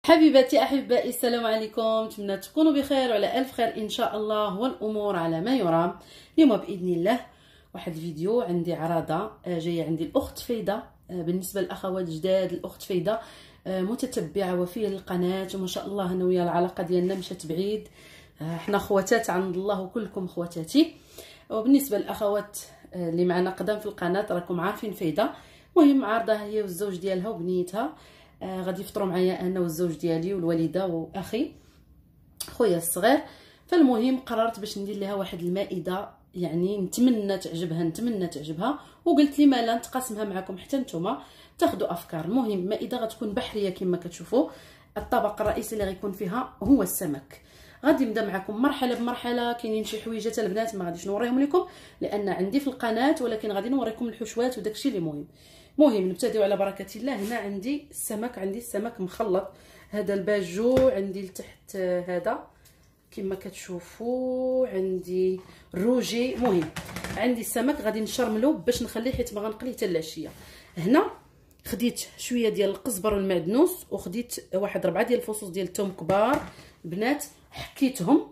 حبيباتي احبائي، السلام عليكم. نتمنى تكونوا بخير وعلى الف خير ان شاء الله، والامور على ما يرام. اليوم باذن الله واحد الفيديو عندي عراضه جايه عندي الاخت فايده. بالنسبه للاخوات الجداد، الاخت فايده متتبعه وفيه للقناه، وما شاء الله انا ويا العلاقه ديالنا مشات بعيد. حنا خواتات عند الله وكلكم خواتاتي. وبالنسبه للاخوات اللي معنا قدام في القناه راكم عارفين فايده. المهم عارضه هي والزوج ديالها وبنيتها، غادي يفطروا معايا انا والزوج ديالي والوالده واخي خويا الصغير. فالمهم قررت باش ندير لها واحد المائده، يعني نتمنى تعجبها، وقلت لي ما لا نتقاسمها معكم حتى نتوما تاخذوا افكار. المهم مائده غتكون بحريه كما كتشوفوا. الطبق الرئيسي اللي غيكون فيها هو السمك. غادي نبدا معكم مرحله بمرحله. كاينين شي حويجات البنات ما غاديش نوريهم لكم لان عندي في القناه، ولكن غادي نوريكم الحشوات وداكشي اللي مهم. المهم نبتديو على بركه الله. هنا عندي السمك مخلط. هذا الباجو عندي لتحت، هذا كما كتشوفوا عندي الروجي. المهم عندي السمك غادي نشرملو باش نخليه، حيت ما غنقليه حتى العشيه. هنا خديت شويه ديال القزبر والمعدنوس، وخديت واحد 4 ديال الفصوص ديال الثوم كبار البنات، حكيتهم.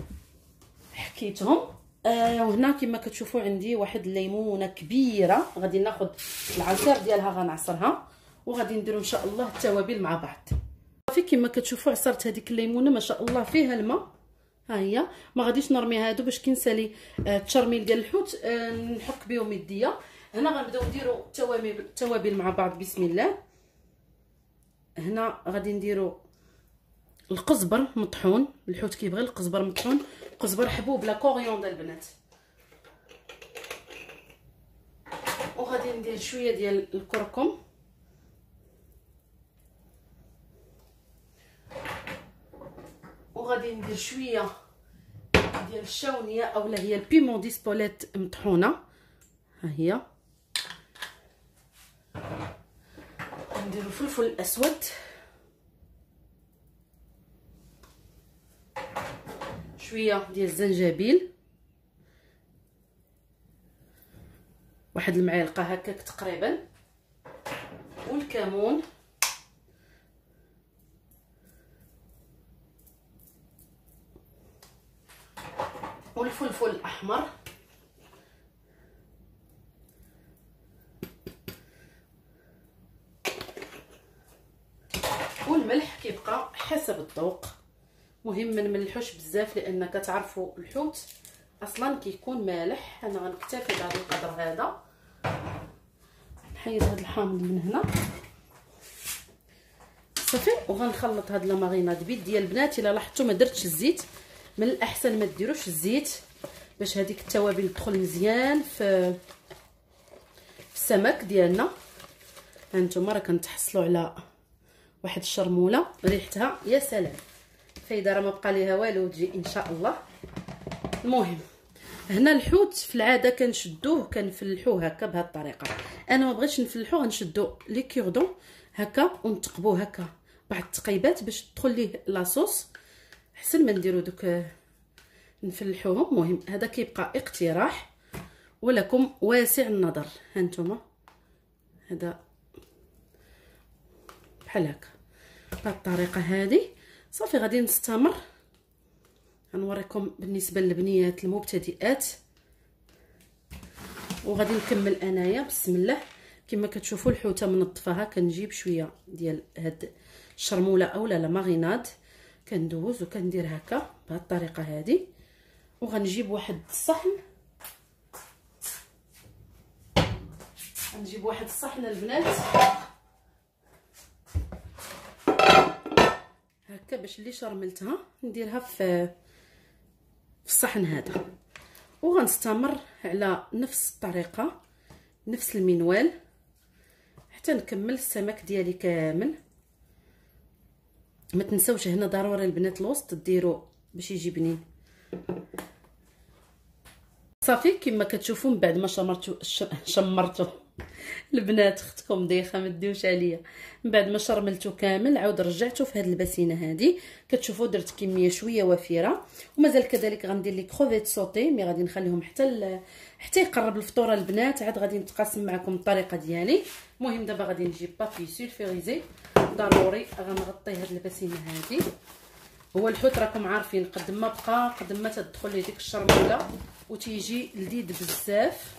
وهنا كما كتشوفوا عندي واحد الليمونه كبيره، غادي ناخذ العصير ديالها غنعصرها، وغادي نديروا ان شاء الله التوابل مع بعض. صافي كما كتشوفوا عصرت هذيك الليمونه ما شاء الله فيها الماء. ها هي، ما غاديش نرمي هادو باش كينسالي التشرميل ديال الحوت نحك بهم يديا. هنا غنبداو نديروا التوابل مع بعض. بسم الله. هنا غادي نديروا القزبر مطحون، الحوت كيبغي القزبر مطحون، قزبر حبوب لا كوريوندر البنات. وغادي ندير شويه ديال الكركم، وغادي ندير شويه ديال الشاونيه اولا هي البيمون ديسبوليت مطحونه. ها هي. نديرو الفلفل الاسود، شويه ديال الزنجبيل، واحد المعلقه هكاك تقريبا، والكمون، والفلفل الاحمر، والملح كيبقى حسب الذوق. مهم ما نملحوش بزاف لان كتعرفوا الحوت اصلا كيكون مالح. انا غنكتفي بهذا القدر هذا. نحيد هذا الحامض من هنا صافي، وغنخلط هاد الماريناد بيد ديال البنات. الا لاحظتوا ما درتش الزيت، من الاحسن ما ديروش الزيت باش هذيك التوابل تدخل مزيان في السمك ديالنا. هانتوما راه كنتحصلوا على واحد الشرموله ريحتها يا سلام. فايده راه ما بقى ليها والو تجي ان شاء الله. المهم هنا الحوت في العاده كنشدوه كنفلحوه هكا بهذه الطريقه. انا ما بغيتش نفلحوه، غنشدو لي كيردون هكا ونتقبوه هكا بعض التقيبات باش تدخل ليه لاصوص، احسن ما نديرو دوك نفلحوهم. المهم هذا كيبقى اقتراح ولكم واسع النظر. هانتوما هذا بحال هكا بهذه الطريقه هذه. صافي غادي نستمر، غنوريكم بالنسبه للبنيات المبتدئات، وغادي نكمل انايا. بسم الله. كما كتشوفوا الحوته منظفاها، كنجيب شويه ديال هاد الشرموله اولا لا ماريناد، كندوز وكندير هكا بهذه الطريقه هذه. وغنجيب واحد الصحن، غنجيب واحد الصحن البنات هكا باش اللي شرملتها نديرها في الصحن هذا، وغنستمر على نفس الطريقه نفس المنوال حتى نكمل السمك ديالي كامل. ما تنسوش هنا ضروري البنات الوسط ديروا باش يجي بنين. صافي كما كتشوفوا من بعد ما شمرتو البنات اختكم دايخه ما ديوش عليا. من بعد ما شرملته كامل عاود رجعته في هذه الباسينه هذه. كتشوفوا درت كميه شويه وفيره. ومازال كذلك غندير لي كروفيت سوتي، مي غادي نخليهم حتى يقرب الفطوره البنات. عاد غادي نتقاسم معكم الطريقه ديالي. المهم دابا غادي نجيب بابي سولفيريزي ضروري غنغطي هذه الباسينه هذه. هو الحوت راكم عارفين قد ما بقى قد ما تدخل ليه ديك الشرموله وتيجي لذيذ بزاف.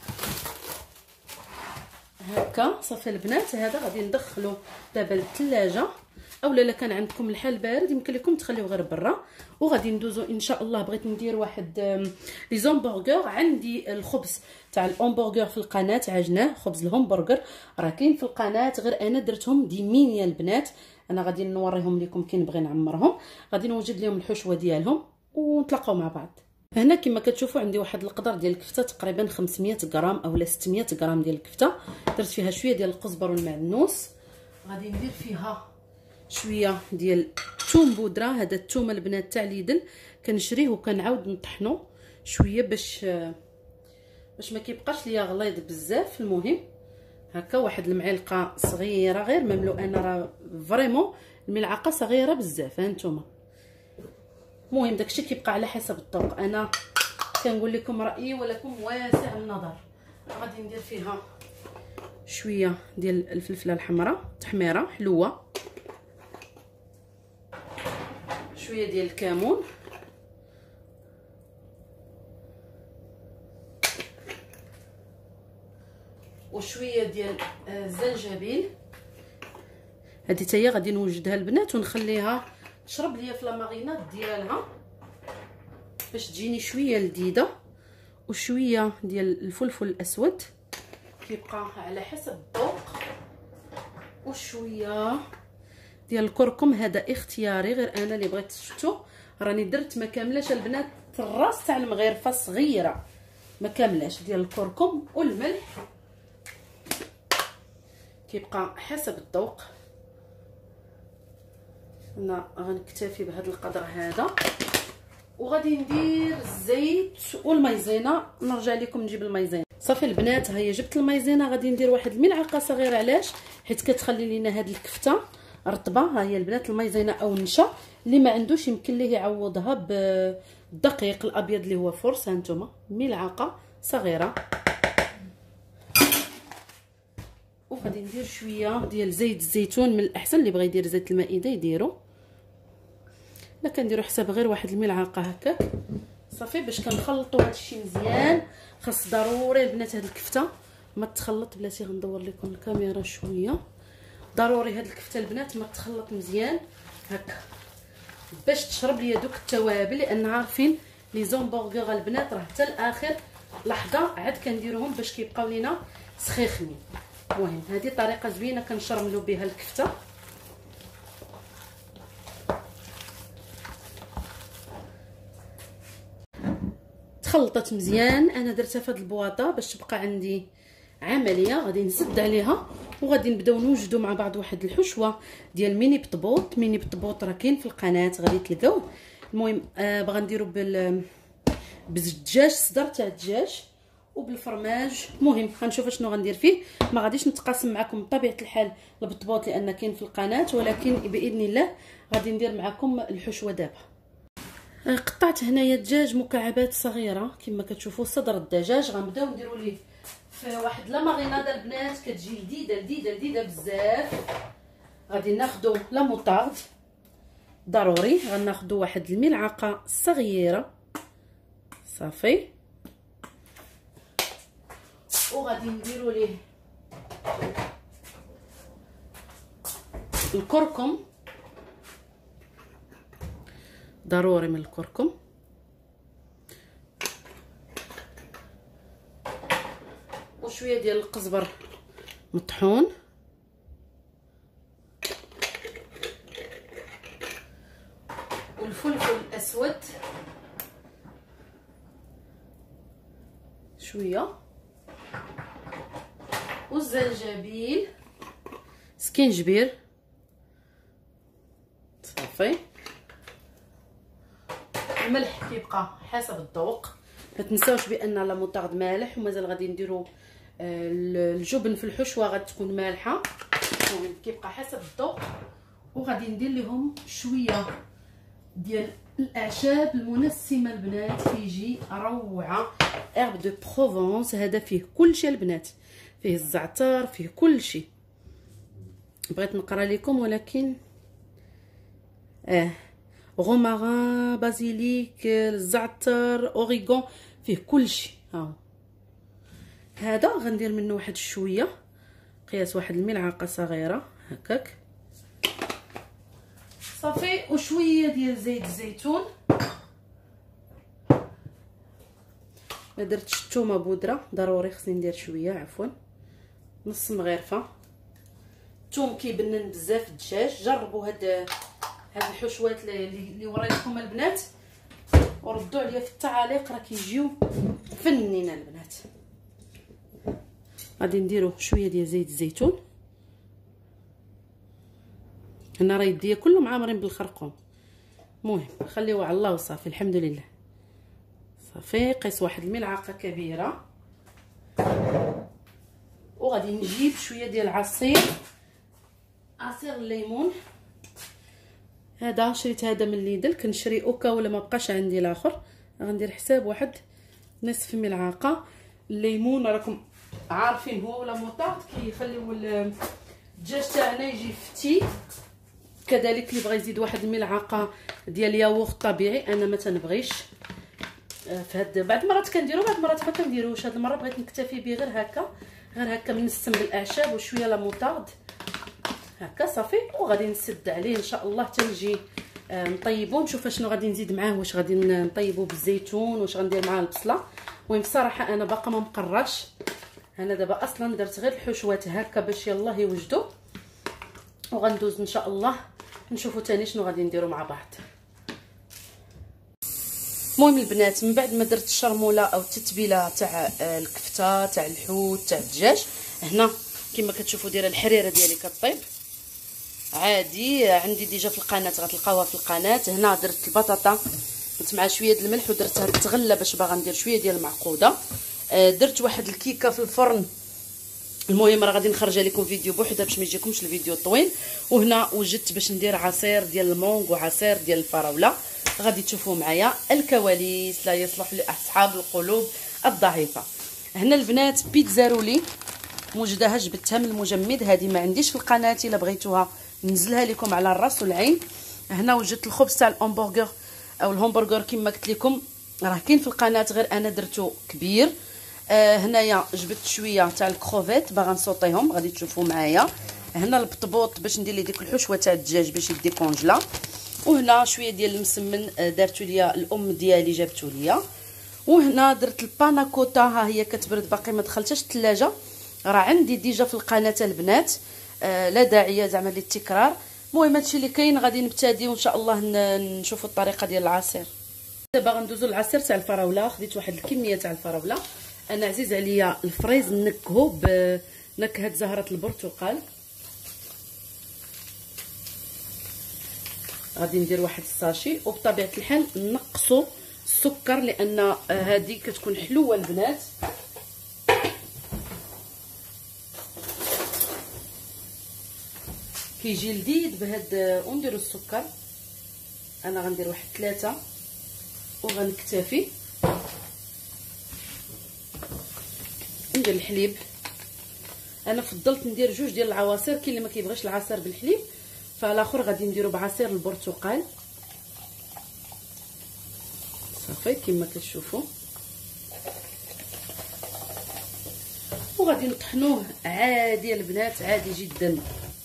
هكا صافي البنات. هذا غادي ندخلو دابا للثلاجه، اولا الا كان عندكم الحال بارد يمكن لكم تخليوه غير برا. وغادي ندوزو ان شاء الله. بغيت ندير واحد لي زومبرغر. عندي الخبز تاع الهمبرغر في القناه، عجناه خبز الهمبرغر راه كاين في القناه، غير انا درتهم ديمين البنات. انا غادي نوريهم لكم كي نبغي نعمرهم. غادي نوجد لهم الحشوه ديالهم ونتلاقاو مع بعض. هنا كما كتشوفوا عندي واحد القدر ديال الكفته تقريبا 500 غرام اولا 600 غرام ديال الكفته. درت فيها شويه ديال القزبر والمعدنوس. غادي ندير فيها شويه ديال الثوم بودره. هذا الثوم البنات تاع ليدل كنشريه وكنعاود نطحنو شويه باش ما كيبقاش ليا غليظ بزاف. المهم هكا واحد المعلقه صغيره غير مملوءه. انا راه فريمون الملعقه صغيره بزاف هانتوما. المهم داكشي كيبقى على حسب الذوق. انا كنقول لكم رايي ولكم واسع النظر. غادي ندير فيها شويه ديال الفلفله الحمراء تحميره حلوه، شويه ديال الكمون، وشويه ديال الزنجبيل. هذه حتى هي غادي نوجدها البنات ونخليها تشرب ليا في لاماريناد ديالها باش تجيني شويه لذيذه. وشويه ديال الفلفل الاسود كيبقى على حسب الذوق، وشويه ديال الكركم. هذا اختياري غير انا اللي بغيت. شفتوا راني درت ما كاملاش البنات الراس تاع المغرفه صغيره ما كاملاش ديال الكركم والملح كيبقى حسب الذوق. انا غنكتفي بهذا القدر هذا. وغادي ندير الزيت والمايزينا. نرجع لكم نجيب المايزينا. صافي البنات ها هي جبت المايزينا. غادي ندير واحد الملعقه صغيره. علاش؟ حيت كتخلي لينا هذه الكفته رطبه. ها هي البنات المايزينا او النشا. اللي ما عندوش يمكن ليه يعوضها بالدقيق الابيض اللي هو فرص. هانتوما ملعقه صغيره. وغادي ندير شويه ديال زيت الزيتون. من الاحسن اللي بغى يدير زيت المائده يديرو. لا كنديروا حساب غير واحد الملعقه هكاك صافي باش كنخلطوا هادشي مزيان. خاص ضروري البنات هاد الكفته ما تخلط. بلاتي غندور لكم الكاميرا شويه. ضروري هاد الكفته البنات ما تخلط مزيان هكا باش تشرب ليا دوك التوابل. لان عارفين لي زومبرغر البنات راه حتى الاخر لحظه عاد كنديروهم باش كيبقاو لينا سخيخنين. المهم هذه طريقه زوينه كنشرملوا بها الكفته. تخلطت مزيان. انا درتها في هذه البواطه باش تبقى عندي عمليه. غادي نسد عليها وغادي نبداو نوجدوا مع بعض واحد الحشوه ديال ميني بطبوط. ميني بطبوط راه كاين في القناه غادي تلقاوه. المهم باغا نديرو بالدجاج صدر تاع الدجاج وبالفرماج. المهم غنشوف شنو غندير فيه. ما غاديش نتقاسم معكم بطبيعه الحال البطبوط لان كاين في القناه، ولكن باذن الله غادي ندير معكم الحشوه دابا. قطعت هنايا الدجاج مكعبات صغيره كما كتشوفوا. صدر الدجاج غنبداو نديروا ليه في واحد لا ماريناده البنات كتجي لذيذه لذيذه لذيذه بزاف. غادي ناخذوا لا موطارد ضروري. غناخذوا واحد الملعقه صغيره صافي. وغادي نديروا ليه الكركم. ضروري من الكركم. وشويه ديال القزبر مطحون. والفلفل الاسود شويه. والزنجبيل سكينجبير صافي. الملح كيبقى حسب الذوق. ما تنساوش بان لا موطارد مالح. ومازال غادي نديرو الجبن في الحشوه غتكون مالحه، المهم كيبقى حسب الذوق. وغادي ندير لهم شويه ديال الاعشاب المنسمه البنات، كيجي روعه. ايرب دو بروفونس هذا فيه كلشي البنات، فيه الزعتر، فيه كلشي. بغيت نقرا لكم ولكن غوماران، بازيليك، الزعتر، اوريغون، فيه كلشي. ها هذا غندير منه واحد شويه، قياس واحد الملعقه صغيره هكاك صافي. وشويه ديال زيت الزيتون، ما درتش الثومه بودره، ضروري خصني ندير شويه، عفوا نص مغرفه. الثوم كيبنن بزاف الدجاج. جربوا هاد الحشوات اللي وريتكم البنات وردوا عليا في التعاليق، راه كيجيو فنين البنات. غادي نديرو شويه ديال زيت الزيتون. هنا راه يديا كلهم عامرين بالخرقوم، المهم خليوه على الله وصافي. الحمد لله صافي. قيس واحد الملعقه كبيره. وغادي نجيب شويه ديال عصير الليمون. هذا شريت هذا من ليدل، كنشري اوكا ولا ما بقاش عندي الاخر. غندير حساب واحد نصف ملعقه. الليمون راكم عارفين هو ولا موطارد كيخليو الدجاج تاعنا يجي فتي. كذلك اللي بغى يزيد واحد الملعقه ديال ياغورت طبيعي، انا ما تنبغيش. فهاد بعض المرات كنديرو، بعض المرات ما كنديروش. هاد المره بغيت نكتفي به غير هكا منسم بالاعشاب وشويه لا موطارد هكا صافي. وغادي نسد عليه ان شاء الله حتى نجي نطيبو، نشوف شنو غادي نزيد معاه. واش غادي نطيبو بالزيتون، واش غندير معاه البصله. المهم بصراحه انا باقا ما مقراش. انا دابا اصلا درت غير الحشوات هكا باش يلاه يوجدوا، وغندوز ان شاء الله نشوفوا تاني شنو غادي نديروا مع بعض. المهم البنات من بعد ما درت الشرموله او التتبيله تاع الكفته تاع الحوت تاع الدجاج، هنا كما كتشوفوا دايره الحريره ديالي كطيب عادي. عندي ديجا في القناه، غتلقاوها في القناه. هنا درت البطاطا مع شويه ديال الملح ودرتها تغلى باش باغا ندير شويه ديال المعقوده. درت واحد الكيكه في الفرن. المهم راه غادي نخرجها لكم فيديو بوحدها باش ما يجيكمش الفيديو طويل. وهنا وجدت باش ندير عصير ديال المونغ وعصير ديال الفراوله. غادي تشوفوا معايا الكواليس لا يصلح لاصحاب القلوب الضعيفه. هنا البنات بيتزارولي موجداها، جبتها من المجمد. هذه ما عنديش في القناه، الا بغيتوها ننزلها لكم على الراس والعين. هنا وجدت الخبز تاع الهمبرغر او الهمبرغر كما قلت لكم، راه كاين في القناه غير انا درتو كبير. هنايا جبت شويه تاع الكروفيت باغا نصوطيهم، غادي تشوفوا معايا. هنا البطبوط باش ندير ليه ديك الحشوه تاع الدجاج باش يدي كونجلا. وهنا شويه ديال المسمن دارتو ليا الام ديالي جابتو ليا. وهنا درت الباناكوتا، ها هي كتبرد باقي ما دخلتهاش الثلاجه، راه عندي ديجا في القناه البنات. لا داعي زعما للتكرار. المهم هادشي اللي كاين. غادي نبتديو ان شاء الله نشوفوا الطريقه ديال العصير. دابا غندوزو للعصير تاع الفراوله. خديت واحد الكميه تاع الفراوله، انا عزيز عليا الفريز نكهو بنكهه زهره البرتقال. غادي ندير واحد الساشي، وبطبيعه الحال نقصوا السكر لان هذه كتكون حلوه البنات. كيجي لذيذ بهاد. ونديروا السكر، انا غندير واحد 3 وغنكتفي. ندير الحليب، انا فضلت ندير 2 ديال العواصر. كاين اللي ما كيبغيش العصير بالحليب، فالاخر غادي نديرو بعصير البرتقال صافي كما كتشوفوا. وغادي نطحنوه عادي البنات، عادي جدا.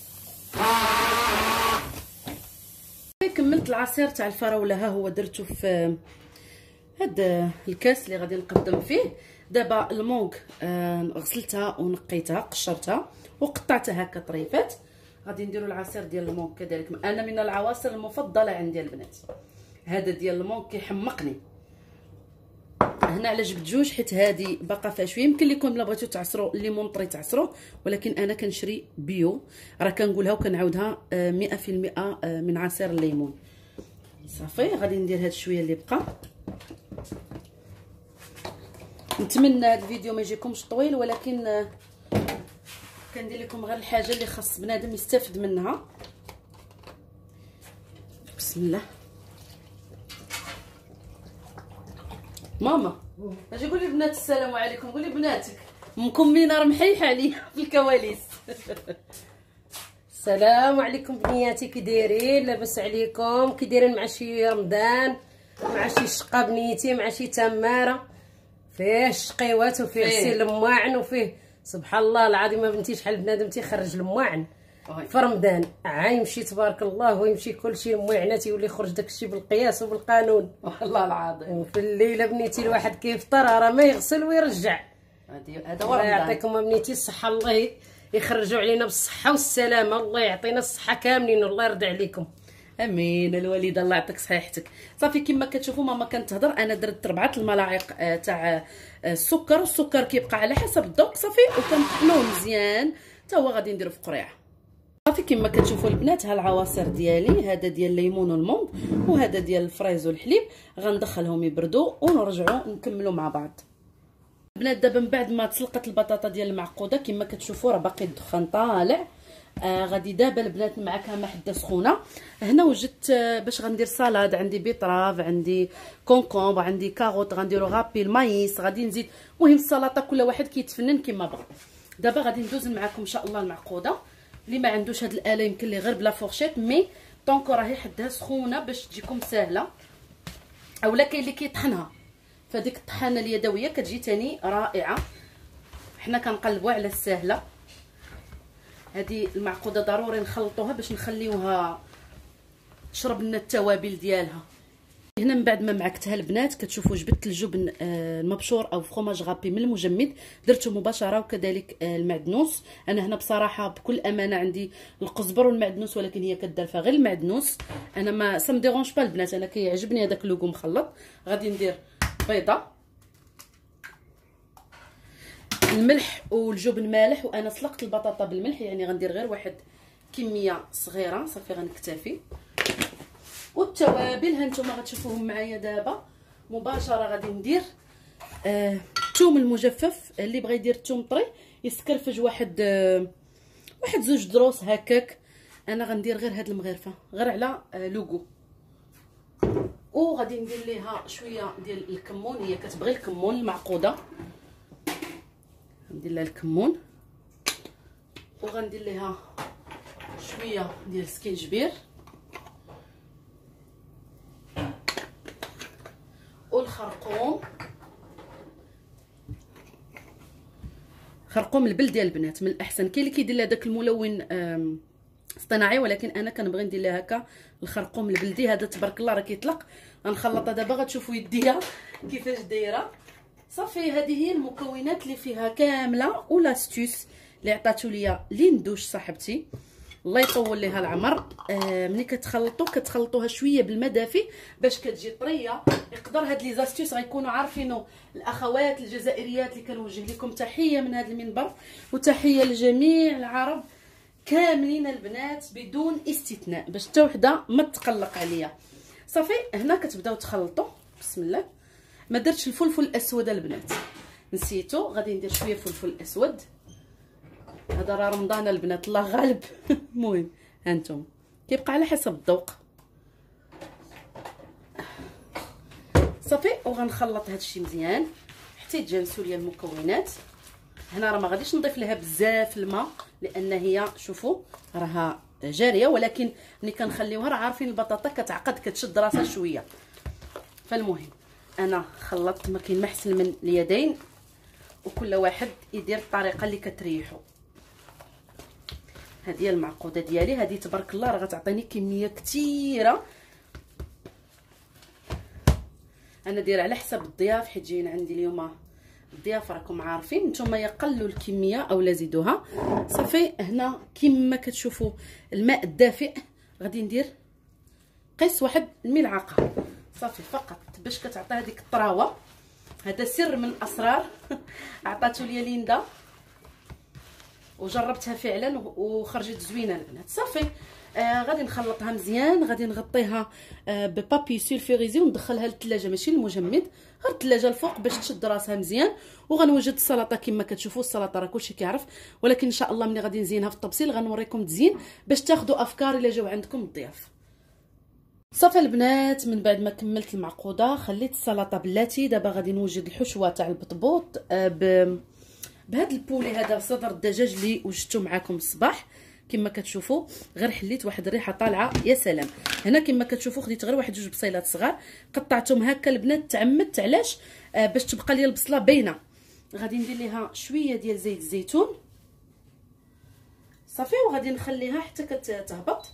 كملت العصير تاع الفراوله، ها هو درته في هاد الكاس اللي غادي نقدم فيه. دابا المونغ غسلتها ونقيتها قشرتها وقطعتها هكا طريفات. غادي نديروا العصير ديال المونغ كذلك. انا من العواصر المفضله عندي البنات هذا ديال المونغ، كيحمقني. هنا على جبت 2 حيت هذه باقا فيها شويه. يمكن لكم الا بغيتو تعصروا الليمون طري تعصروه، ولكن انا كنشري بيو، راه كنقولها وكنعاودها 100% من عصير الليمون صافي. غادي ندير هاد شويه اللي بقى. نتمنى هذا الفيديو ما يجيكمش طويل، ولكن كندير لكم غير الحاجه اللي خاص بنادم يستافد منها. بسم الله. ماما اجي قولي البنات السلام عليكم، قولي بناتك امكم مينا راه محيحه عليا في الكواليس. السلام عليكم بنياتي، كي دايرين؟ لاباس عليكم؟ كي دايرين مع شي رمضان، مع شي شقه بنيتي، مع شي تماره فيه الشقيوات وفيه غسيل المواعن وفيه سبحان الله العظيم ما بنتي شحال بنادم تيخرج المواعن في رمضان. يمشي تبارك الله ويمشي كلشي المواعنات يولي يخرج داكشي بالقياس وبالقانون والله العظيم. وفي الليله بنيتي الواحد كيفطر راه ما يغسل ويرجع. هذا هو رمضان. يعطيكم بنيتي الصحه، الله يخرجوا علينا بالصحه والسلامه، الله يعطينا الصحه كاملين والله يرضي عليكم. امين الوالده الله يعطيك صحيحتك. صافي كما كتشوفوا ماما كانت تهضر، انا درت 4 الملاعق تاع السكر، والسكر كيبقى على حسب الذوق صافي، وكنطحنوه مزيان حتى هو غادي نديرو في قريعه. صافي كما كتشوفوا البنات ها العواصر ديالي، هذا ديال الليمون والموند وهذا ديال الفريز والحليب، غندخلهم يبردوا ونرجعوا نكملوا مع بعض. البنات دابا من بعد ما تسلقت البطاطا ديال المعقوده كما كتشوفوا راه باقي الدخان طالع. غادي دابا البنات مع كامه حده سخونه. هنا وجدت باش غندير سالاد، عندي بيطراف، عندي كونكومبر، عندي كاروت، غنديرو غابي المايس، غادي نزيد. المهم السلطه كل واحد كيتفنن كما بغى. دابا غادي ندوز معكم ان شاء الله المعقوده. اللي ما عندوش هاد الاله يمكن ليه غير بلا فورشيت، مي طونكو راهي حدها سخونه باش تجيكم ساهله، اولا كاين اللي كيطحنها، فديك الطحانه اليدويه كتجي تاني رائعه. حنا كنقلبوا على الساهله. هذه المعقوده ضروري نخلطوها باش نخليوها تشرب لنا التوابل ديالها. هنا من بعد ما معكتها البنات كتشوفوا جبدت الجبن المبشور او فروماج غابي من المجمد، درته مباشره، وكذلك المعدنوس. انا هنا بصراحه بكل امانه عندي القزبر والمعدنوس، ولكن هي كدار فيها غير المعدنوس. انا ما سام ديرونج با البنات، انا كيعجبني هذاك اللوغو مخلط. غادي ندير بيضه، الملح والجبن مالح، وانا سلقت البطاطا بالملح، يعني غندير غير واحد كميه صغيره صافي غنكتفي. والتوابل هانتوما غتشوفوهم معايا دابا مباشره. غادي ندير الثوم المجفف، اللي بغى يدير الثوم طري يسكرفج واحد 2 دروس هكاك. انا غندير غير هاد المغرفه غير على لوغو. وغادي ندير ليها شويه ديال الكمون، هي كتبغي الكمون المعقوده، ندير لها الكمون. وغندير ليها شويه ديال السكينجبير والخرقوم، خرقوم البلدي البنات من الاحسن. كاين اللي كيدير لها داك الملون اصطناعي، ولكن انا كنبغي ندير لها هكا الخرقوم البلدي. هذا تبارك الله راه كيطلق. غنخلطها دابا غتشوفوا يديها كيفاش دايره. صافي هذه هي المكونات اللي فيها كامله، ولاستيس اللي عطاتو ليا ليندوش صاحبتي الله يطول ليها العمر. ملي كتخلطوها شويه بالماء دافي باش كتجي طريه. يقدر هاد لي زاستيس غيكونوا عارفينو الاخوات الجزائريات اللي كنوجه لكم تحيه من هذا المنبر، وتحيه لجميع العرب كاملين البنات بدون استثناء، باش حتى وحده ما تقلق عليا. صافي هنا كتبداو تخلطوا. بسم الله. ما درتش الفلفل الاسود البنات، نسيتو. غادي ندير شويه فلفل اسود، هذا راه رمضان البنات الله غالب. المهم هانتوما كيبقى على حسب الذوق. صافي وغنخلط هادشي مزيان حتى يتجانسوا ليا المكونات. هنا راه ما غاديش نضيف لها بزاف الماء، لان هي شوفوا راها جاريه، ولكن ملي كنخليوها راه عارفين البطاطا كتعقد كتشد راسها شويه. فالمهم انا خلطت، ما كاين ما احسن من اليدين، وكل واحد يدير الطريقه اللي كتريحو. هذه هي المعقوده ديالي، هذه تبارك الله راه غتعطيني كميه كثيره. انا دايره على حسب الضياف، حيت جايين عندي اليوم الضياف راكم عارفين. نتوما يقلوا الكميه او لا زيدوها. صافي هنا كما كتشوفوا الماء الدافئ غادي ندير قيس 1 الملعقه صافي فقط، باش كتعطي هذيك الطراوه. هذا سر من الاسرار عطاتو ليا ليندا وجربتها فعلا وخرجت زوينه البنات. صافي غادي نخلطها مزيان، غادي نغطيها ببابي سولفوريزي وندخلها للثلاجه، ماشي المجمد، غير الثلاجه الفوق باش تشد راسها مزيان. وغنوجد السلطه كما كتشوفوا. السلطه راه كلشي كيعرف، ولكن ان شاء الله ملي غادي نزينها في التبصيل غنوريكم تزيين باش تاخذوا افكار الا جاو عندكم الضياف. صافي البنات، من بعد ما كملت المعقوده خليت السلطه بلاتي. دابا غادي نوجد الحشوه تاع البطبوط بهذا البولي، هذا صدر الدجاج اللي وجدته معكم الصباح كما كتشوفوا. غير حليت واحد الريحه طالعه يا سلام. هنا كما كتشوفوا خديت غير واحد جوج بصيلات صغار قطعتهم هكا البنات. تعمدت علاش؟ باش تبقى لي البصله باينه. غادي ندير ليها شويه ديال زيت الزيتون صافي، وغادي نخليها حتى كتهبط،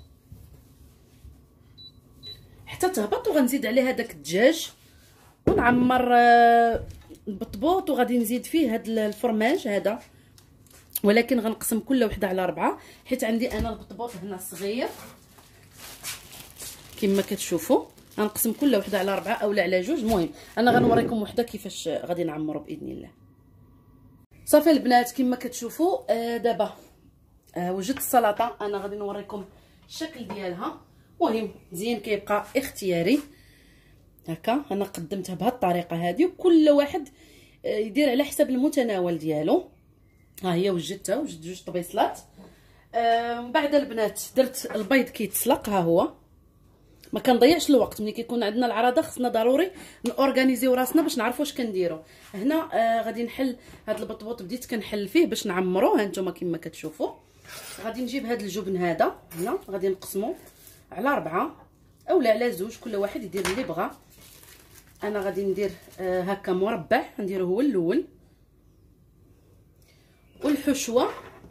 وغنزيد عليها داك الدجاج ونعمر البطبوط، وغادي نزيد فيه هاد الفرماج هذا، ولكن غنقسم كل وحده على 4 حيت عندي انا البطبوط هنا صغير كما كتشوفوا. غنقسم كل وحده على 4 اولا على 2. المهم انا غنوريكم وحده كيفاش غادي نعمروا باذن الله. صافي البنات كما كتشوفوا دابا وجدت السلطه. انا غادي نوريكم الشكل ديالها. المهم زين كيبقى اختياري هكا. انا قدمتها بهذه الطريقه هذه، وكل واحد يدير على حسب المتناول ديالو. ها هي وجدتها، وجدت 2 طبيصلات. من بعد البنات درت البيض كيتسلق. ها هو، ما كنضيعش الوقت. ملي كيكون عندنا العراضه خصنا ضروري نورغانيزيو راسنا باش نعرفوا اش كنديروا. هنا غادي نحل هذا البطبوط، بديت كنحل فيه باش نعمروه. ها نتوما كما كتشوفوا. غادي نجيب هذا الجبن هذا هنا، غادي نقسمه على 4 اولا على 2، كل واحد يدير اللي بغى. انا غادي ندير هكا مربع، نديره هو الاول. والحشوه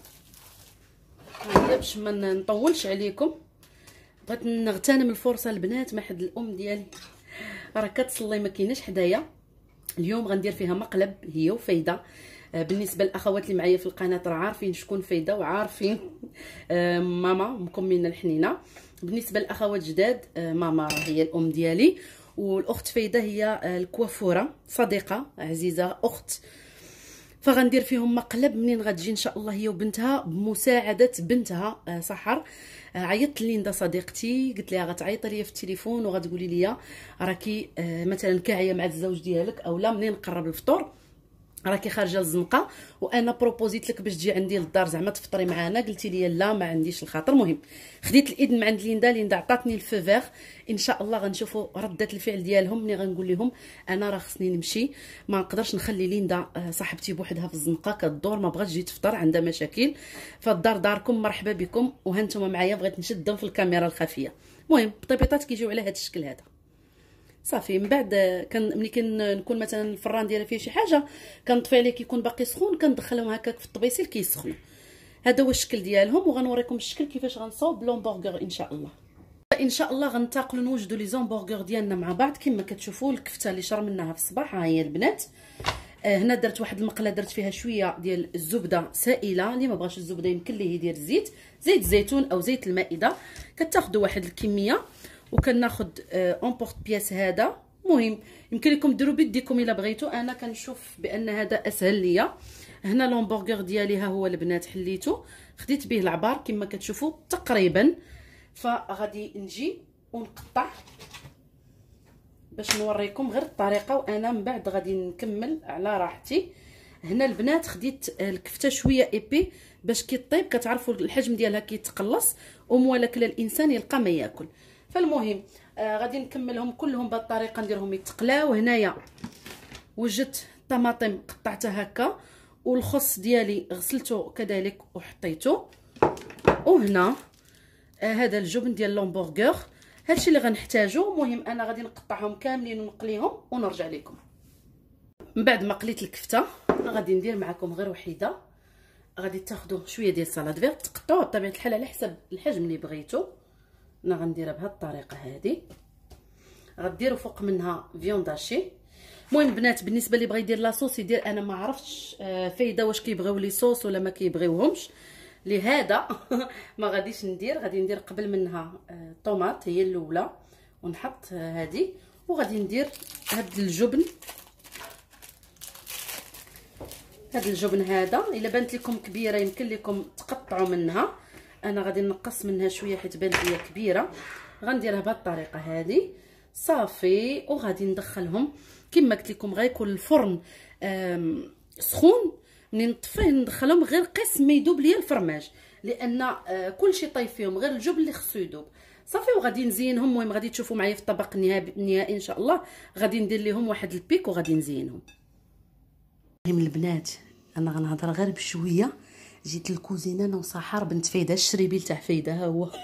هي باش ما نطولش عليكم، بغيت نغتنم الفرصه البنات. ما حد الام ديالي راه كتصلي ما كايناش حدايا. اليوم غندير فيها مقلب هي وفايده. بالنسبه للاخوات اللي معايا في القناه راه عارفين شكون فايده، وعارفين ماما امكم من الحنينه. بالنسبه للاخوات جداد، ماما هي الام ديالي، والاخت فايده هي الكوافوره، صديقه عزيزه، اخت. فغندير فيهم مقلب. منين غتجي ان شاء الله هي وبنتها بمساعده بنتها سحر. عيطت ليندا صديقتي، قلت لها غتعيطي ليا في التليفون وغتقولي لي راكي مثلا كاعيه مع الزوج ديالك، اولا منين نقرب الفطور راكي خارجه للزنقه وانا بروبوزيت لك باش تجي عندي للدار زعما تفطري معنا. قلتي لي لا ما عنديش الخاطر. المهم خديت الاذن من عند ليندا عطاتني الفو فيغ. ان شاء الله غنشوفوا رده الفعل ديالهم ملي غنقول لهم انا راه خصني نمشي، ما نقدرش نخلي ليندا صاحبتي بوحدها في الزنقه كدور، ما بغاتش تجي تفطر، عندها مشاكل. فالدار داركم، مرحبا بكم. وهانتوما معايا بغيت نشدهم في الكاميرا الخفيه. المهم بطيبيطات كيجيو على هذا الشكل هذا صافي. من بعد ملي كنكون مثلا الفران ديالها فيه شي حاجه كنطفي عليه كيكون باقي سخون، كندخلهم هكاك في الطبيسيل كيسخنوا. هذا هو الشكل ديالهم، وغنوريكم الشكل كيفاش غنصاوب لومبورغر ان شاء الله. ان شاء الله غنتاقلوا نوجدوا لي زومبورغر ديالنا مع بعض. كما كتشوفوا الكفته اللي شرمناها في الصباح ها هي البنات. هنا درت واحد المقله، درت فيها شويه ديال الزبده سائله. اللي ما بغاش الزبده يمكن ليه يدير زيت الزيتون او زيت المائده. كتاخذوا واحد الكميه وكناخذ اون بورت بياس هذا. مهم يمكن لكم ديروا بيديكم الا بغيتوا، انا كنشوف بان هذا اسهل ليا. هنا لومبورغر ديالي ها هو البنات حليته، خديت به العبار كما كتشوفوا تقريبا. فغادي نجي ونقطع باش نوريكم غير الطريقه، وانا من بعد غادي نكمل على راحتي. هنا البنات خديت الكفته شويه ايبي باش كيطيب، كتعرفوا الحجم ديالها كيتقلص وموالك الانسان يلقى ما ياكل. فالمهم غادي نكملهم كلهم بهذه الطريقه، نديرهم يتقلاو. هنايا وجدت طماطم قطعتها هكا، والخص ديالي غسلته كذلك وحطيته. وهنا هذا الجبن ديال لومبورغر، هادشي اللي غنحتاجو. المهم انا غادي نقطعهم كاملين ونقليهم ونرجع لكم. من بعد ما قليت الكفته غادي ندير معكم غير وحيده. غادي تاخذوا شويه ديال سالاد فيغ، تقطعوها بطبيعه الحال على حسب الحجم اللي بغيتو. انا غنديرها بهذه الطريقه هذه. غديروا فوق منها فيونداشي. المهم البنات بالنسبه اللي بغى يدير لاصوص يدير. انا ما عرفتش فايده واش كيبغيو لي صوص ولا ما كيبغيوهمش، لهذا ما غاديش ندير. غادي ندير قبل منها طوماط هي الاولى، ونحط هذه، وغادي ندير هاد الجبن. هاد الجبن هذا الا بانت لكم كبيره يمكن لكم تقطعوا منها، انا غادي نقص منها شويه حيت بانت ليا كبيره. غنديرها بهذه الطريقه هذه صافي، وغادي ندخلهم كما قلت لكم. غيكون الفرن سخون، منين نطفيه ندخلهم غير قسم ما يذوب ليا الفرماج، لان كلشي طايب فيهم غير الجبن اللي خصو يذوب صافي. وغادي نزينهم. المهم غادي تشوفوا معايا في الطبق النهائي ان شاء الله. غادي ندير لهم واحد البيك وغادي نزينهم. المهم البنات انا غنهضر غير بشويه. جيت للكوزينه انا وسحر بنت فايده، الشريبيل تاع فايده ها هو.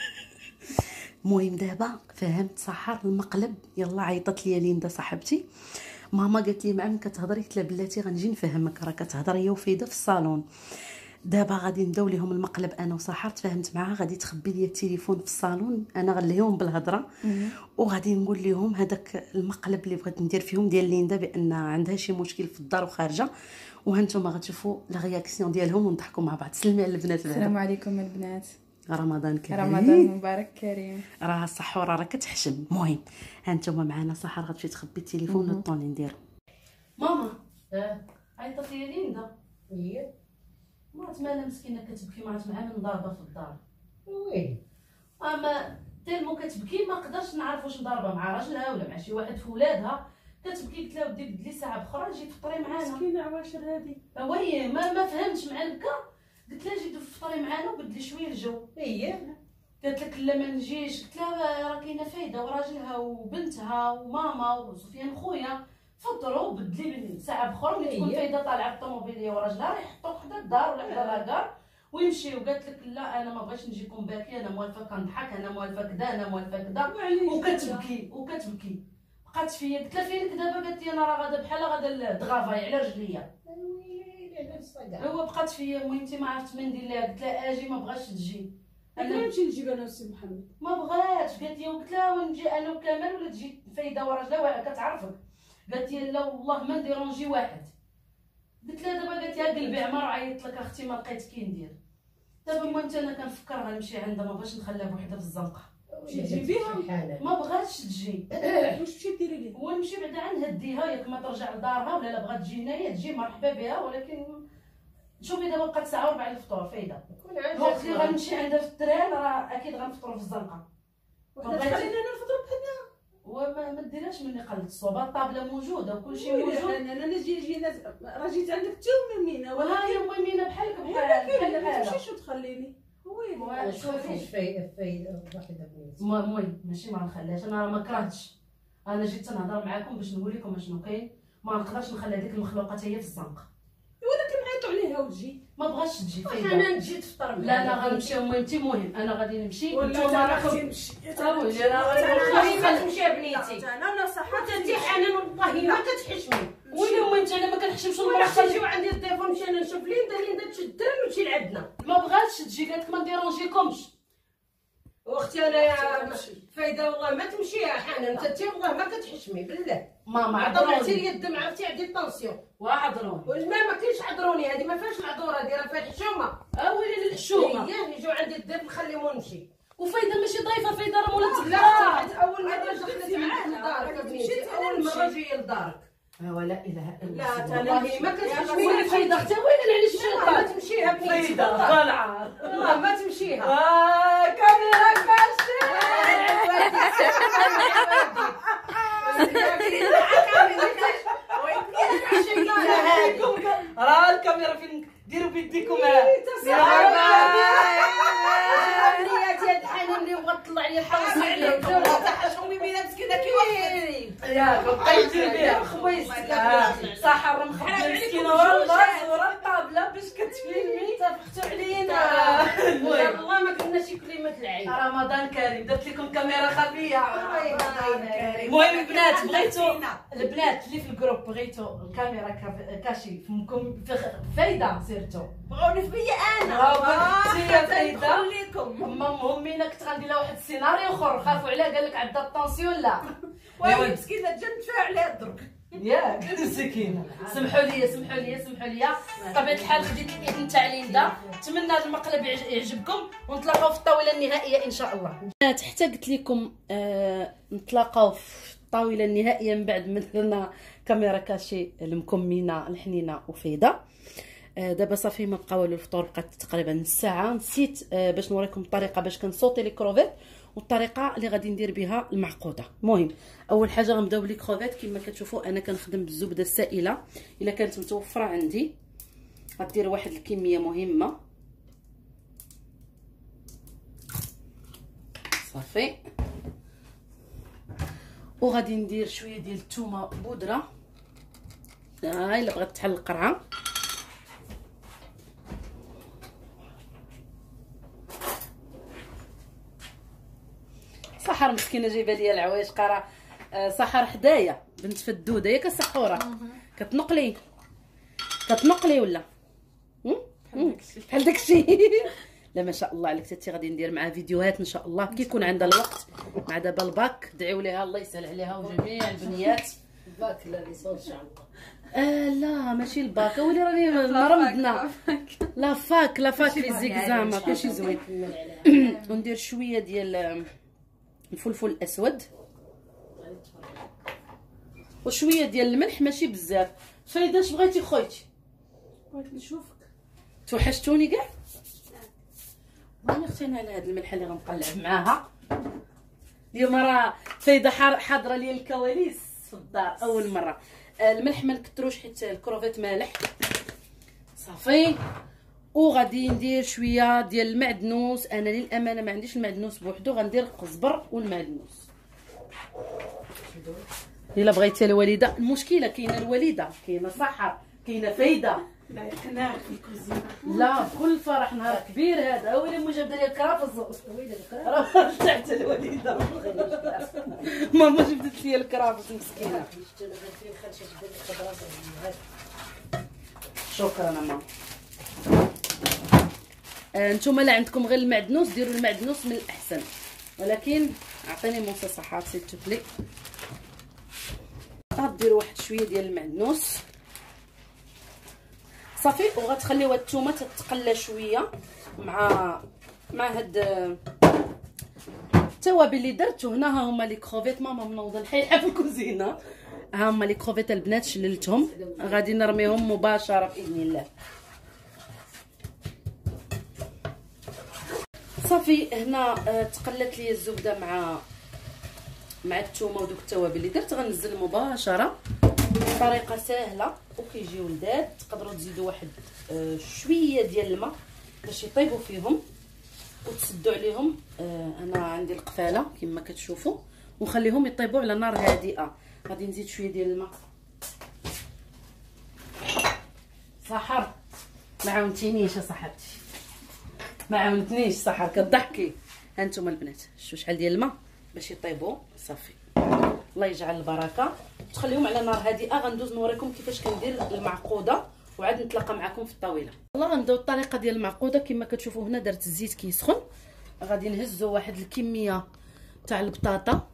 المهم دابا فهمت سحر المقلب. يلا عيطت لي ليندا صاحبتي، ماما قالت لي معلم كتهضري؟ قلت لها بلاتي غنجي نفهمك، راه كتهضر هي وفايده في الصالون. دابا غادي نداو ليهم المقلب انا وسحر. تفاهمت معاها غادي تخبي لي التليفون في الصالون، انا غنلهيهم بالهضره وغادي نقول لهم هذاك المقلب اللي بغيت ندير فيهم ديال ليندا بان عندها شي مشكل في الدار وخارجه. وهانتوما غتشوفوا لا رياكسيون ديالهم ونضحكوا مع بعض. سلمي على البنات. السلام عليكم البنات، رمضان كريم. رمضان مبارك كريم. راه السحوره راه كتحشم. المهم هانتوما معنا. سحر غتمشي تخبي التليفون نطوني ندير. ماما عيطت لي ليندا. هي ما تمالا مسكينه كتبكي، ما عرفت معها من ضاربه في الدار. ويلي اما تالمو كتبكي ما قدرش نعرف واش ضاربه مع راجلها ولا مع شي واحد في ولادها. كتبكي قلت لها ودي بدلي ساعه اخرى جي تفطري معانا. مسكينه عواشر هذه. وهي ما فهمتش مع البكا. قلت لها جي تفطري معانا وبدلي شويه الجو. هي قالت لك لا ما نجيش. قلت لها راه كاينه فايده وراجلها وبنتها وماما وسفيان خويا فطروا بدلي ساعه اخرى ملي تكون فايده طالعه بالطوموبيليه وراجلها راه يحطوك حدا الدار ولا حدا لاكار ويمشيو. قالت لك لا انا ما بغيتش نجيكم باكي، انا موالفه كنضحك، انا موالفه كدا، انا موالفه كدا. وكتبكي بقات فيا. قلت لها فينك دابا؟ قالت لي انا راه غادا بحال غادا دغافاي على رجليا. هو بقات فيا. المهم انت ما عرفت ما ندير لها. قلت لها اجي ما بغاش تجي. انا نمشي نجيب انا وسي محمد. ما بغاتش. قالت لي قلت لها ونجي انا وكمال ولا تجي فايده وراجلها كتعرفك. قالت لي لا والله ما نديرونجي واحد. قلت لها دابا قالت لي قلبي عمر عيطت لك اختي ما لقيت كي ندير. دابا المهم انا كنفكر غنمشي عندها، ما بغاش نخليها بوحدها في الزنقه. تجيبيها ما بغاتش تجي. واش مشيتي ديري ليه؟ ونمشي بعدا عنهديها ياك ما ترجع لدارها ولا لا بغات تجي هنايا تجي مرحبا بها. ولكن شوفي دابا بقات ساعه وربع الفطور فايده. الوقت اللي غنمشي عندها في التران راه اكيد غنفطروا في الزنقه. خلينا انا نفطروا بحالنا. وما ديرهاش مني قلت الصوبه. الطابله موجوده وكل شيء موجود. انا نجي راه جيت عندك حتى ميمينه وها هي ميمينه بحالك ما تمشيش وتخليني. ويلي شوفي فايده واحده بنيتي. المهم ماشي ما نخليهاش. انا راه ما كرهتش. انا جيت نهضر معاكم باش نقول لكم شنو كاين. ما نقدرش نخلي هذيك المخلوقات هي في الزنقه. ولكن عيطوا عليها وتجي. ما بغاش تجي فايده. انا نجي تفطر لا انا غنمشي. المهم انا غادي نمشي. ولا انا غادي نمشي. ويلي راه ما تمشي يا بنيتي. انا صحه انت حنان والله ما كتحشمي. ويلي انت انا ما كنحشمش. ولا نجيو عندي التليفون نمشي انا نشوف ليندا تشد الدراري ونمشي لعندنا. ما بغاتش تجي. قالت لك ما نديرونجيكمش. واختي انا فايده والله ما تمشي يا حنان. انت والله ما كتحشمي بالله. ماما عطرتي لي الدم عرفتي عندي الطونسيون. وعذروني. والماء ما كاينش عذروني. هذه ما فيهاش العذوره هذه راه فيها الحشومه. ويلي الحشومه. هي يجوا عندي الدم نخليهم نمشي. وفايده ماشي ضيفه. فايده راه مولات لا اول مره دخلت لدارك مشيت اول مره جايه لدارك. ولا اله الا لا الله. والله ما كتحشمي. ويلي فايده اختي. ويلي على ما الشيطان. تمشيها بنيتي فايده والله. طالعه. والله ما تمشيها. كاميرا كاشف. راه الكاميرا فين ديروا بيديكم. بنياتي هاد الحنان اللي بغات تطلع لي الحوس عليك. تحشمي بينا مسكينه كي واحد يا بقيتي بها خويس. صح راه مخبيه مسكينه ورا الباص ورا الطابله باش كتفيلمي. تفختوا علينا. والله ما كنا شي كلمه العين. رمضان كريم. درت لكم كاميرا خفيه. رمضان كريم. المهم البنات بغيتوا البنات اللي في الجروب بغيتوا الكاميرا كاشي فمكم فايده سيرتو بغاوني فيا انا. بغيتي يا فايده لكم. امي انا كنت غندير لها واحد السيناريو اخر. خافوا عليها قال لك عندها الطونسيون. لا وي مسكينه جات تفاعل عليها الدرك. ياك مسكينه. سمحوا لي. بطبيعه الحال خديت الاذن تاع ليندا. نتمنى هذا المقلب يعجبكم ونتلاقاو في الطاوله النهائيه ان شاء الله. حتى قلت لكم نتلاقاو في الطاوله النهائيه من بعد ما درنا كاميرا كاشي المكمنه الحنينه وفايده. دابا صافي ما بقى والو الفطور، بقات تقريبا نص ساعه. نسيت باش نوريكم الطريقه باش كنصوتي لي كروفيت والطريقه اللي غادي ندير بها المعقوده. المهم اول حاجه غنبداو بلي كروفيت. كما كتشوفوا انا كنخدم بالزبده السائله، الا كانت متوفره عندي غدير واحد الكميه مهمه صافي. وغادي ندير شويه ديال الثومه بودره، الا بغات تحل القرعه. سحر مسكينه جايبه ليا العوايش قرا. سحر حدايا بنت فدوده ياك السحوره. كتنقلي ولا بحال داكشي. لا ما شاء الله عليك تاتي. غادي ندير معها فيديوهات ان شاء الله كي يكون عندها الوقت. مع دابا الباك دعيو ليها الله يسهل عليها وجميع البنيات. باك لا ليسون ان شاء الله. لا ماشي الباك، ولي راني مرمدنا. لا فاك لي زيكزام ماشي زوين. وندير شويه ديال الفلفل الاسود وشويه ديال الملح ماشي بزاف. فايده اش بغيتي خويتي؟ بغيت نشوفك. توحشتوني كاع. وانا اختينا على هذا الملح اللي غنقلب معاها اليوم. راه فايده حاضره لي الكواليس في الدار اول مره. الملح ما نكثروش حيت الكروفيت مالح صافي. وغادي ندير شويه ديال المعدنوس. انا للامانه ما عنديش المعدنوس بوحدو، غندير القزبر والمعدنوس. الا بغيتي الوالده. المشكله كاينه الوالده، كاينه سحر، كاينه فايده. لا يقنعك في الكوزينه. لا بكل فرح. نهار كبير هذا. ويلي مو جاب لي الكرافس. راه رجعت الوالده. ماما جبدت لي الكرافس مسكينه. شكرا ماما. نتوما لا عندكم غير المعدنوس ديروا المعدنوس من الاحسن، ولكن عطيني موسى صحات سيتو بلي. غديروا واحد شويه ديال المعدنوس صافي. وغتخليو الثومه تتقلى شويه مع هاد التوابل اللي درت. هنا ها هما لي كروفيت. ماما منوضه الحيحه في الكوزينه. ها هما لي كروفيت البنات شللتهم، غادي نرميهم مباشره باذن الله. صافي هنا تقلت لي الزبده مع الثومه ودوك التوابل اللي درت. غنزل مباشره. طريقه سهله وكيجيو لذاذ. تقدروا تزيدوا واحد شويه ديال الماء باش يطيبوا فيهم وتسدوا عليهم. انا عندي القفاله كما كتشوفوا، ونخليهم يطيبوا على نار هادئه. غادي نزيد شويه ديال الماء. سحر ما عاونتينيش يا صاحبتي، ما عاونتنيش. سحر كضحكي. ها نتوما البنات شوفوا شحال ديال الماء باش يطيبوا صافي. الله يجعل البركه. تخليهم على نار هادئه. غندوز نوريكم كيفاش كندير المعقوده وعاد نتلاقى معكم في الطاوله. يلاه غنبداو الطريقه ديال المعقوده. كما كتشوفوا هنا درت الزيت كيسخن. غادي نهزوا واحد الكميه تاع البطاطا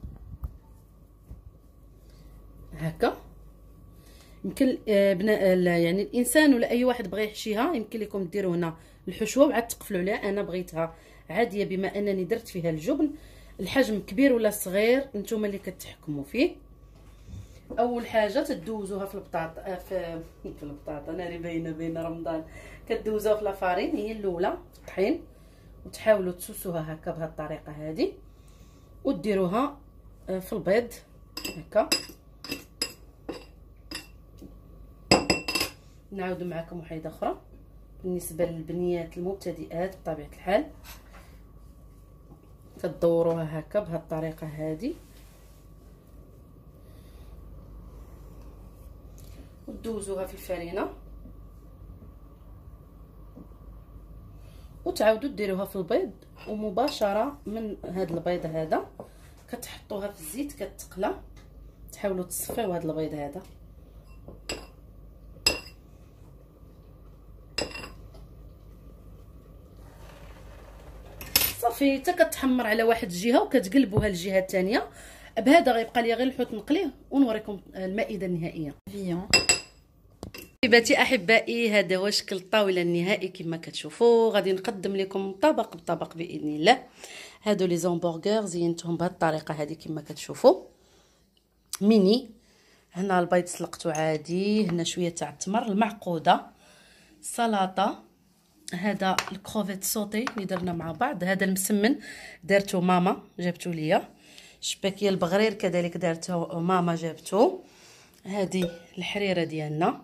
هكا. يمكن يعني الانسان ولا اي واحد بغى يحشيها يمكن لكم ديروا هنا الحشوه وعاد تقفلوا عليها. انا بغيتها عاديه بما انني درت فيها الجبن. الحجم كبير ولا صغير نتوما اللي كتحكموا فيه. اول حاجه تدوزوها في البطاطا في البطاطا. ناري باينه رمضان. كدوزوها في لافارين هي الاولى في الطحين، وتحاولوا تسوسوها هكا بهذه الطريقه هذه، وديروها في البيض هكا. نعاود معكم وحيده اخرى بالنسبه للبنيات المبتدئات بطبيعه الحال. كدوروها هكا بهذه الطريقه هذه وتدوزوها في الفرينه، وتعاودوا ديروها في البيض. ومباشره من هذا البيض هذا كتحطوها في الزيت كتقلى. تحاولوا تصفيو هذا البيض هذا. صافي حتى كتحمر على واحد الجهه وكتقلبوها للجهه الثانيه. بهذا غيبقى لي غير الحوت نقليه ونوريكم المائده النهائيه. حبيباتي احبائي هذا هو شكل الطاوله النهائي كما كتشوفوا. غادي نقدم لكم طبق بطبق باذن الله. هادو لي زومبورغر زينتهم بهذه الطريقه هذه كما كتشوفوا ميني. هنا البيض سلقته عادي. هنا شويه تاع التمر المعقوده سلطه. هذا الكروفيت سوتي اللي درنا مع بعض. هذا المسمن دارته ماما جابته ليا. شباكيه البغرير كذلك دارته ماما جابته. هذه الحريره ديالنا.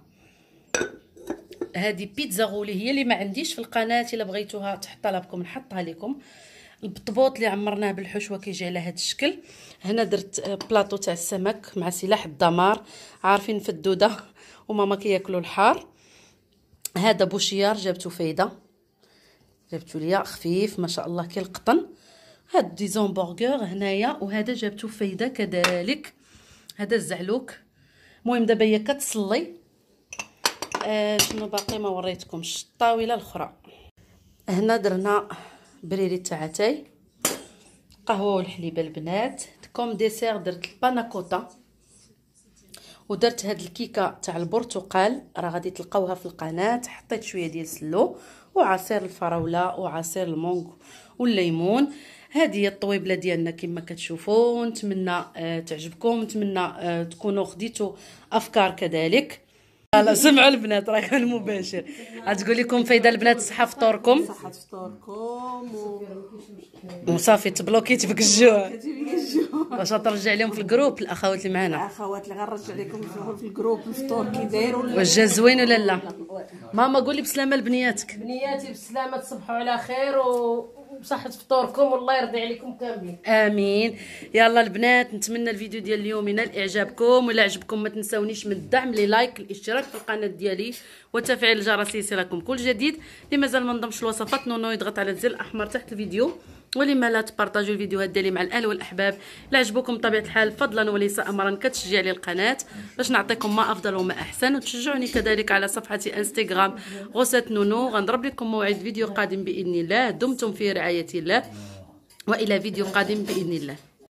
هذه بيتزا غولي هي اللي ما عنديش في القناه، الا بغيتوها تحط لكم نحطها لكم. البطبوط اللي عمرناه بالحشوه كيجي على هذا الشكل. هنا درت بلاطو تاع السمك مع سلاح الدمار، عارفين فدوده وماما كياكلوا الحار. هذا بوشيار جابتو فايده، جابتو ليا خفيف ما شاء الله كي القطن. هاد ديزون برغر هنايا، وهذا جابتو فايده كذلك. هذا الزعلوك. المهم دابا هي كتصلي. شنو باقي ما وريتكمش الطاوله الاخرى. هنا درنا بريري تاع اتاي، قهوه والحليبه البنات. كوم ديسير درت الباناكوتا، ودرت هاد الكيكه تاع البرتقال راه غادي تلقاوها في القناه. حطيت شويه ديال السلو وعصير الفراوله وعصير المونغ والليمون. هذه هي الطويبله ديالنا كما كتشوفوا. نتمنى تعجبكم، نتمنى تكونوا خديتوا افكار كذلك. لا سمعوا البنات راه كان مباشر. غتقول لكم فايده البنات صحه فطوركم، صحة فطوركم وصافي تبلوكيت بك الجوع. واش ترجع لهم في الجروب الاخوات اللي معنا؟ الاخوات اللي غنرجع لكم في الجروب الفطور كي دايروا. واش جا زوين ولا لا؟ ماما قولي بسلامه لبنياتك. بنياتي بالسلامه، تصبحوا على خير وبصحه فطوركم والله يرضي عليكم كاملين. امين. يلا البنات نتمنى الفيديو ديال اليوم ينال اعجابكم، ولا عجبكم ما تنساونيش من الدعم، لي لايك، الاشتراك في القناه ديالي وتفعيل الجرس ليصلكم كل جديد. اللي مازال ما انضمش للوصفات نونو يضغط على الزر الاحمر تحت الفيديو، ولما لا تبارطاجوا الفيديوهات ديالي مع الاهل والاحباب. لا عجبكم بطبيعه الحال فضلا وليس امرا كتشجيع لي القناه باش نعطيكم ما افضل وما احسن، وتشجعوني كذلك على صفحتي انستغرام غوسات نونو. غنضرب لكم موعد فيديو قادم باذن الله. دمتم في رعايه الله، والى فيديو قادم باذن الله.